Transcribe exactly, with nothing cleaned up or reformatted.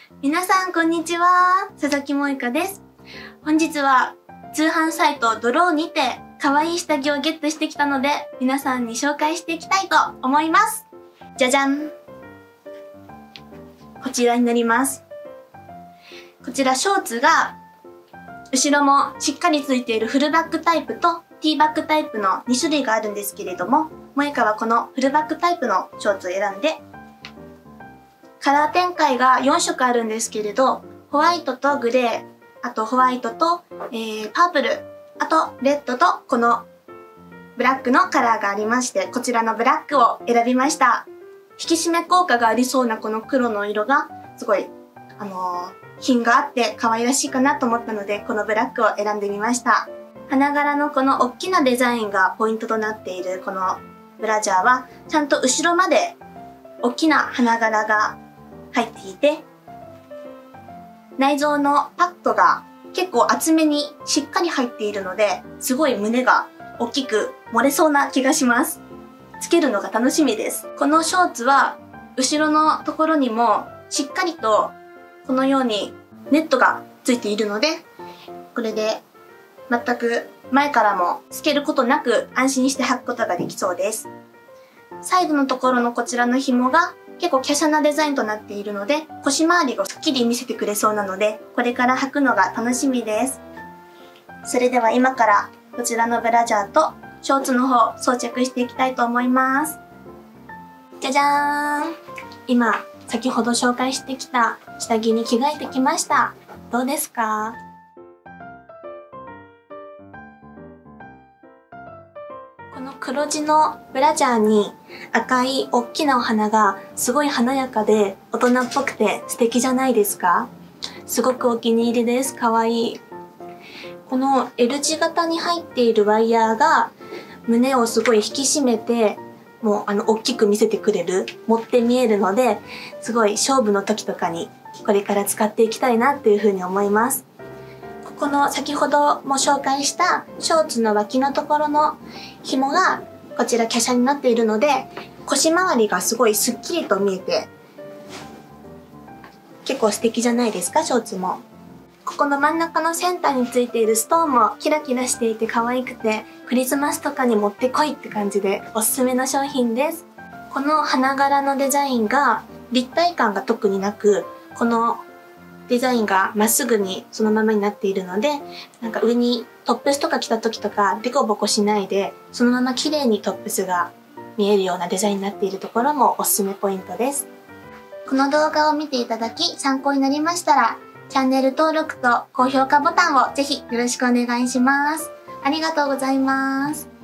皆さんこんにちは、佐々木萌香です。本日は通販サイトドローにて可愛い下着をゲットしてきたので、皆さんに紹介していきたいと思います。じゃじゃん。こちらになります。こちらショーツが後ろもしっかりついているフルバックタイプとティーバックタイプのに種類があるんですけれども、萌香はこのフルバックタイプのショーツを選んで、カラー展開がよん色あるんですけれど、ホワイトとグレー、あとホワイトと、えー、パープル、あとレッドとこのブラックのカラーがありまして、こちらのブラックを選びました。引き締め効果がありそうなこの黒の色がすごい、あのー、品があって可愛らしいかなと思ったので、このブラックを選んでみました。花柄のこの大きなデザインがポイントとなっているこのブラジャーは、ちゃんと後ろまで大きな花柄が入っていて、内蔵のパッドが結構厚めにしっかり入っているので、すごい胸が大きく漏れそうな気がします。つけるのが楽しみです。このショーツは後ろのところにもしっかりとこのようにネットがついているので、これで全く前からも透けることなく安心して履くことができそうです。サイドのところのこちらの紐が結構華奢なデザインとなっているので、腰回りをすっきり見せてくれそうなので、これから履くのが楽しみです。それでは今からこちらのブラジャーとショーツの方装着していきたいと思います。じゃじゃーん。今、先ほど紹介してきた下着に着替えてきました。どうですか？この黒地のブラジャーに赤い大きなお花がすごい華やかで大人っぽくて素敵じゃないですか？すごくお気に入りです。かわいい。この L 字型に入っているワイヤーが胸をすごい引き締めて、もうあの大きく見せてくれる、持って見えるので、すごい勝負の時とかにこれから使っていきたいなっていうふうに思います。この先ほども紹介したショーツの脇のところの紐がこちら華奢になっているので、腰回りがすごいスッキリと見えて結構素敵じゃないですか、ショーツも。ここの真ん中のセンターについているストーンもキラキラしていて可愛くて、クリスマスとかに持ってこいって感じでおすすめの商品です。この花柄のデザインが立体感が特になく、このデザインがまっすぐにそのままになっているので、なんか上にトップスとか着た時とかデコボコしないで、そのまま綺麗にトップスが見えるようなデザインになっているところもおすすめポイントです。この動画を見ていただき参考になりましたら、チャンネル登録と高評価ボタンをぜひよろしくお願いします。ありがとうございます。